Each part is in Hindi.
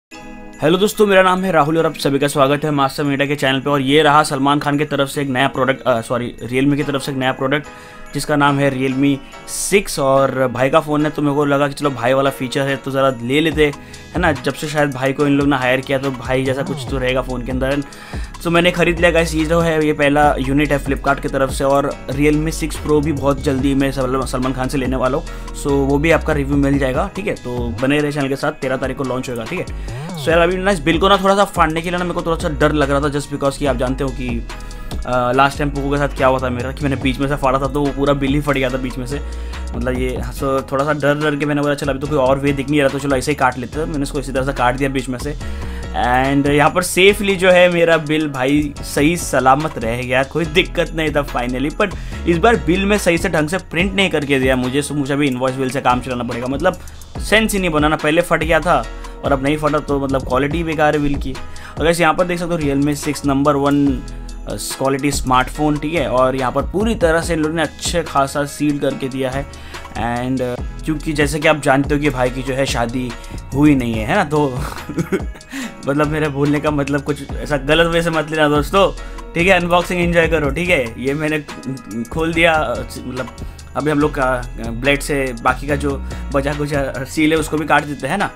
हेलो दोस्तों, मेरा नाम है राहुल और आप सभी का स्वागत है मास्टर मीडिया के चैनल पे। और ये रहा सलमान खान की तरफ से एक नया प्रोडक्ट, रियलमी की तरफ से एक नया प्रोडक्ट जिसका नाम है Realme 6। और भाई का फ़ोन है तो मेरे को लगा कि चलो भाई वाला फीचर है तो ज़रा ले लेते है ना। जब से शायद भाई को इन लोग ने हायर किया तो भाई जैसा कुछ तो रहेगा फ़ोन के अंदर। तो मैंने ख़रीद लिया गाइस। ये जो है ये पहला यूनिट है फ्लिपकार्ट की तरफ से। और Realme 6 Pro भी बहुत जल्दी मैं सलमान खान से लेने वाला हूँ। सो वो भी आपका रिव्यू मिल जाएगा, ठीक है। तो बने रहे चैनल के साथ। 13 तारीख को लॉन्च होगा, ठीक है। सो यार अभी ना इस बिल को ना थोड़ा सा फाड़ने के लिए ना मेरे को थोड़ा सा डर लग रहा था, जस्ट बिकॉज कि आप जानते हो कि लास्ट टाइम पोको के साथ क्या हुआ था मेरा, कि मैंने बीच में से फाड़ा था तो वो पूरा बिल ही फट गया था बीच में से। मतलब ये सो थोड़ा सा डर के मैंने बोला चलो अभी तो कोई और वे दिख नहीं रहा तो चलो ऐसे ही काट लेते हैं। मैंने इसको इसी तरह से काट दिया बीच में से। एंड यहाँ पर सेफली जो है मेरा बिल भाई सही सलामत रह गया, कोई दिक्कत नहीं था फाइनली। बट इस बार बिल में सही से ढंग से प्रिंट नहीं करके दिया मुझे, सो मुझे अभी इनवॉइस बिल से काम चलाना पड़ेगा। मतलब सेंस ही नहीं बनाना, पहले फट गया था और अब नहीं फटा तो मतलब क्वालिटी बेकार है बिल की। और वैसे यहाँ पर देख सकते हो Realme 6 नंबर 1 क्वालिटी स्मार्टफोन, ठीक है। और यहाँ पर पूरी तरह से इन लोगों ने अच्छे खासा सील करके दिया है। एंड क्योंकि जैसे कि आप जानते हो कि भाई की जो है शादी हुई नहीं है ना, तो मतलब मेरे बोलने का मतलब कुछ ऐसा गलत वे से मत लेना दोस्तों, ठीक है। अनबॉक्सिंग एंजॉय करो, ठीक है। ये मैंने खोल दिया, मतलब अभी हम लोग का ब्लेड से बाकी का जो बचा कुछ सील है उसको भी काट देते हैं ना।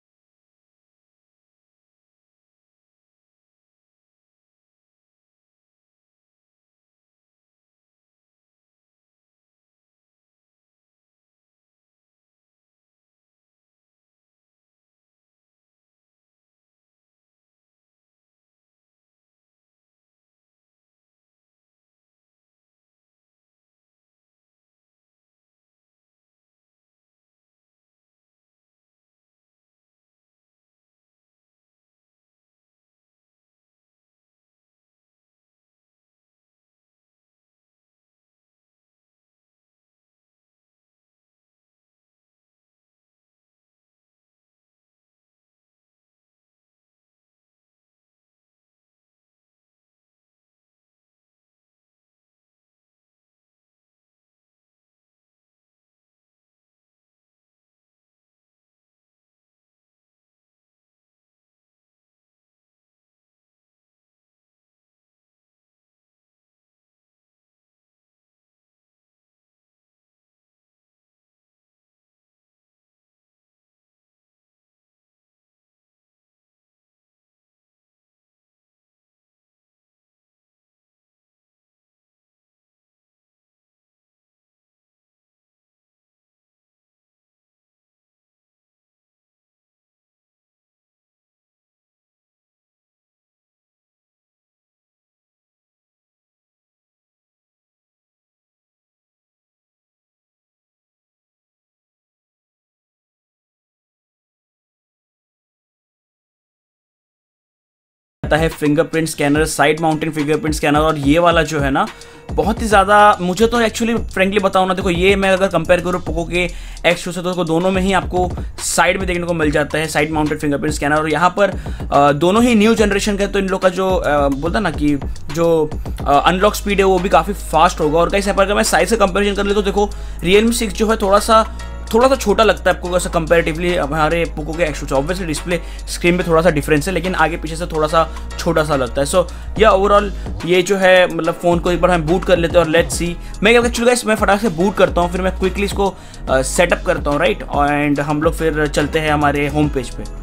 है fingerprint scanner, side mounted fingerprint scanner. और ये वाला जो है ना बहुत ही ज़्यादा मुझे तो एक्चुअली फ्रेंकली बताऊँ ना, देखो ये मैं अगर कंपेयर करूँ पोको के X2 से तो दोनों में ही आपको साइड में देखने को मिल जाता है साइड माउंटेड फिंगरप्रिंट स्कैनर। और यहाँ पर दोनों ही न्यू जनरेशन का, तो इन लोग का जो बोलता ना कि जो अनलॉक स्पीड है वो भी काफ़ी फास्ट होगा। और कई अगर मैं साइज से कंपेरिजन कर ले तो देखो Realme 6 जो है थोड़ा सा छोटा लगता है आपको ऐसा कंपैरेटिवली हमारे पोको के X2 से। ऑब्वियसली डिस्प्ले स्क्रीन में थोड़ा सा डिफरेंस है, लेकिन आगे पीछे से थोड़ा सा छोटा सा लगता है। सो या ओवरऑल ये जो है मतलब फ़ोन को एक बार हम बूट कर लेते हैं और लेट्स सी। मैं एक्चुअली गाइस मैं फटाक से बूट करता हूँ, फिर मैं क्विकली इसको सेटअप करता हूँ, राइट। एंड हम लोग फिर चलते हैं हमारे होम पेज पे।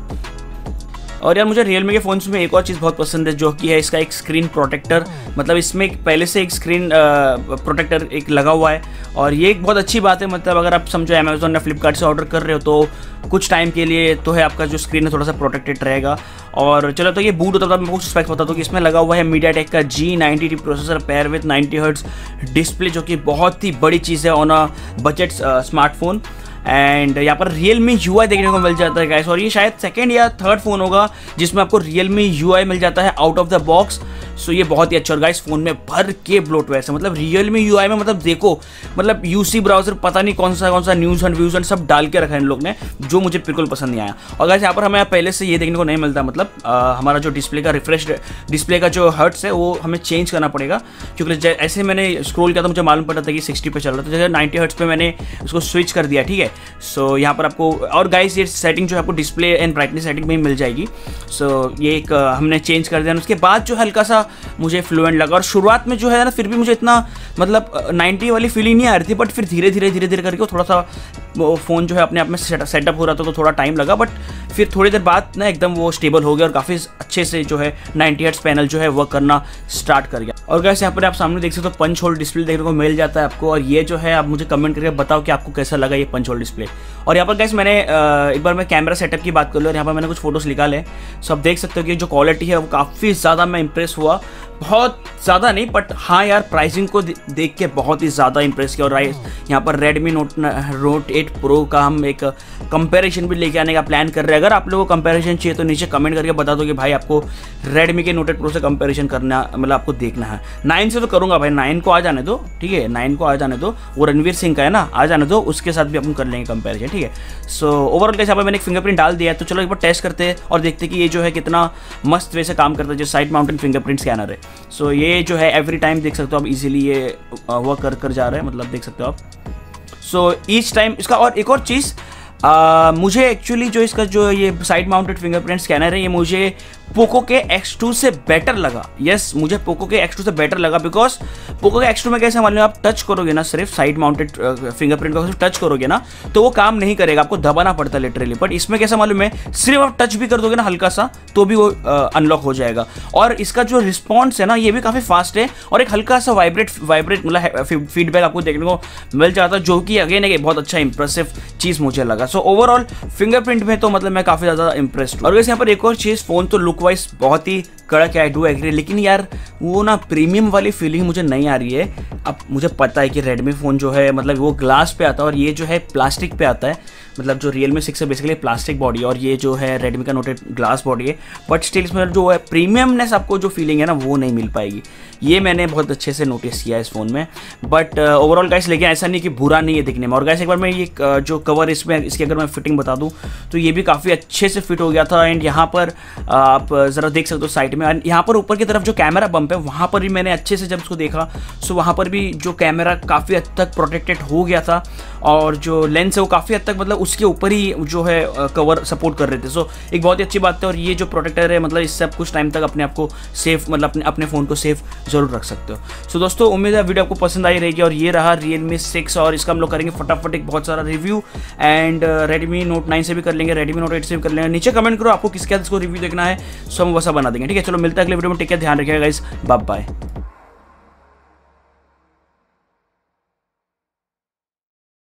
और यार मुझे Realme के फ़ोन्स में एक और चीज़ बहुत पसंद है, जो कि है इसका एक स्क्रीन प्रोटेक्टर। मतलब इसमें पहले से एक स्क्रीन प्रोटेक्टर एक लगा हुआ है और ये एक बहुत अच्छी बात है। मतलब अगर आप समझो अमेजोन या फ्लिपकार्ट से ऑर्डर कर रहे हो तो कुछ टाइम के लिए तो है आपका जो स्क्रीन है थोड़ा सा प्रोटेक्टेड रहेगा। और चलो तो ये बूट होता था, मैं कुछ स्पेक्स बता दूँ कि इसमें लगा हुआ है MediaTek का G90T processor pair with 90 hertz display, जो कि बहुत ही बड़ी चीज़ है on a budget smartphone. And यहाँ पर Realme UI देखने को मिल जाता है गाइस। और ये शायद सेकंड या थर्ड फ़ोन होगा जिसमें आपको Realme UI मिल जाता है out of the box. So ये बहुत ही अच्छा। और गाइस फोन में भर के ब्लोटवेयर है, मतलब Realme UI में मतलब देखो, मतलब UC ब्राउजर पता नहीं कौन सा न्यूज़ एंड व्यूज एंड सब डाल के रखा है इन लोग ने, जो मुझे बिल्कुल पसंद नहीं आया। और गाइस यहाँ पर हमें पहले से ये देखने को नहीं मिलता, मतलब हमारा जो डिस्प्ले का रिफ्रेश डिस्प्ले का जो हर्ट्स है वो हमें चेंज करना पड़ेगा, क्योंकि ऐसे मैंने स्क्रॉल किया तो मुझे मालूम पड़ा था कि 60 पे चल रहा था, जैसे 90 हर्ट्स पे मैंने उसको स्विच कर दिया, ठीक है। सो यहाँ पर आपको, और गाइस ये सेटिंग जो है आपको डिस्प्ले एंड ब्राइटनेस सेटिंग में मिल जाएगी। सो ये एक हमने चेंज कर दिया। उसके बाद जो हल्का सा मुझे फ्लुएंट लगा, और शुरुआत में जो है ना फिर भी मुझे इतना मतलब 90 वाली फीलिंग नहीं आ रही थी, बट फिर धीरे धीरे करके थोड़ा सा वो फ़ोन जो है अपने आप में सेटअप हो रहा था, तो थोड़ा टाइम लगा, बट फिर थोड़ी देर बाद ना एकदम वो स्टेबल हो गया और काफ़ी अच्छे से जो है 90 हर्ट्ज पैनल जो है वर्क करना स्टार्ट कर गया। और गाइस यहाँ पर आप सामने देख सकते हो पंच होल डिस्प्ले देखने को मिल जाता है आपको। और ये जो है आप मुझे कमेंट करके बताओ कि आपको कैसा लगा ये पंच होल डिस्प्ले। और यहाँ पर गाइस मैंने एक बार मैं कैमरा सेटअप की बात कर लूँ और यहाँ पर मैंने कुछ फोटोज़ निकाले, सो आप देख सकते हो कि जो क्वालिटी है वो काफ़ी ज़्यादा मैं इंप्रेस हुआ, बहुत ज़्यादा नहीं बट हाँ यार प्राइसिंग को देख के बहुत ही ज़्यादा इंप्रेस किया। और यहाँ पर Redmi Note 8 Pro का हम एक कंपैरिजन भी लेके आने का प्लान कर रहे हैं। अगर आप लोगों को कंपैरिजन चाहिए तो नीचे कमेंट करके बता दो कि भाई आपको Redmi के Note 8 Pro से कंपैरिजन करना, मतलब आपको देखना है। 9 से तो करूँगा भाई, 9 को आ जाने दो, ठीक है, 9 को आ जाने दो, वो रणवीर सिंह का है ना, आ जाने दो, उसके साथ भी अपन कर लेंगे कंपैरिजन, ठीक है। सो ओवरऑल कैसे यहाँ पर मैंने एक फिंगरप्रिंट डाल दिया है, तो चलो एक बार टेस्ट करते हैं और देखते हैं कि ये जो है कितना मस्त वे से काम करता है, जो साइड माउंटेन फिंगरप्रिंट स्कैनर है। सो ये जो है एवरी टाइम देख सकते हो आप इजीली ये वर्क कर जा रहा है, मतलब देख सकते हो आप। सो ईच टाइम इसका, और एक और चीज़ मुझे एक्चुअली जो इसका जो ये साइड माउंटेड फिंगरप्रिंट स्कैनर है ये मुझे पोको के X2 से बेटर लगा। यस मुझे पोको के X2 से बेटर लगा, बिकॉज पोको के X2 में कैसे मान लो आप टच करोगे ना, सिर्फ साइड माउंटेड फिंगरप्रिंट को टच करोगे ना तो वो काम नहीं करेगा, आपको दबाना पड़ता है लिटरली। बट इसमें कैसा मालूम है, सिर्फ आप टच भी कर दोगे ना हल्का सा तो भी वो अनलॉक हो जाएगा। और इसका जो रिस्पॉन्स है ना ये भी काफ़ी फास्ट है, और एक हल्का सा वाइब्रेट मतलब फीडबैक आपको देखने को मिल जाता है, जो कि अगेन एक बहुत अच्छा इंप्रेसिव चीज़ मुझे लगा। सो ओवरऑल फिंगरप्रिंट में तो मतलब मैं काफ़ी ज़्यादा इंप्रेस्ड हूँ। और वैसे यहाँ पर एक और चीज़, फ़ोन तो लुक वाइज बहुत ही कड़क है, आई डू एग्री, लेकिन यार वो ना प्रीमियम वाली फीलिंग मुझे नहीं आ रही है। अब मुझे पता है कि Redmi फ़ोन जो है मतलब वो ग्लास पे आता है और ये जो है प्लास्टिक पे आता है, मतलब जो Realme 6 है बेसिकली प्लास्टिक बॉडी है और ये जो है Redmi का Note 8 ग्लास बॉडी है, बट स्टिल इसमें जो है प्रीमियमनेस आपको जो फीलिंग है ना वो नहीं मिल पाएगी। ये मैंने बहुत अच्छे से नोटिस किया इस फ़ोन में। बट ओवरऑल गाइस लेकिन ऐसा नहीं कि बुरा नहीं है दिखने में। और गाइस एक बार मैं ये जो कवर इसमें इसकी अगर मैं फिटिंग बता दूं तो ये भी काफ़ी अच्छे से फिट हो गया था। एंड यहाँ पर आप ज़रा देख सकते हो साइड में, यहाँ पर ऊपर की तरफ जो कैमरा बम्प है वहाँ पर भी मैंने अच्छे से जब उसको देखा सो वहाँ पर भी जो कैमरा काफ़ी हद तक प्रोटेक्टेड हो गया था, और जो लेंस है वो काफ़ी हद तक मतलब उसके ऊपर ही जो है कवर सपोर्ट कर रहे थे। सो एक बहुत ही अच्छी बात है। और ये जो प्रोटेक्टर है मतलब इससे आप कुछ टाइम तक अपने आप को सेफ, मतलब अपने फ़ोन को सेफ जरूर रख सकते हो। सो दोस्तों उम्मीद है वीडियो आपको पसंद आई रहेगी। और ये रहा Realme 6 और इसका हम लोग करेंगे फटाफट एक बहुत सारा रिव्यू। एंड Redmi Note 9 से भी कर लेंगे, Redmi Note 8 से भी कर लेंगे। नीचे कमेंट करो आपको किसके साथ इसको रिव्यू देखना है, सो हम वैसा बना देंगे, ठीक है। चलो मिलता है अगले वीडियो में, टेक केयर, ध्यान रखिएगा गाइस, बाय बाय।